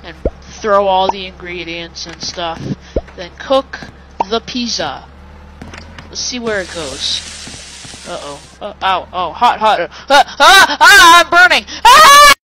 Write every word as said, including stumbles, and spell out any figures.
and throw all the ingredients and stuff. Then cook the pizza. Let's see where it goes. Uh oh. Uh, ow. Oh, hot, hot. Uh, ah, ah, I'm burning. Ah!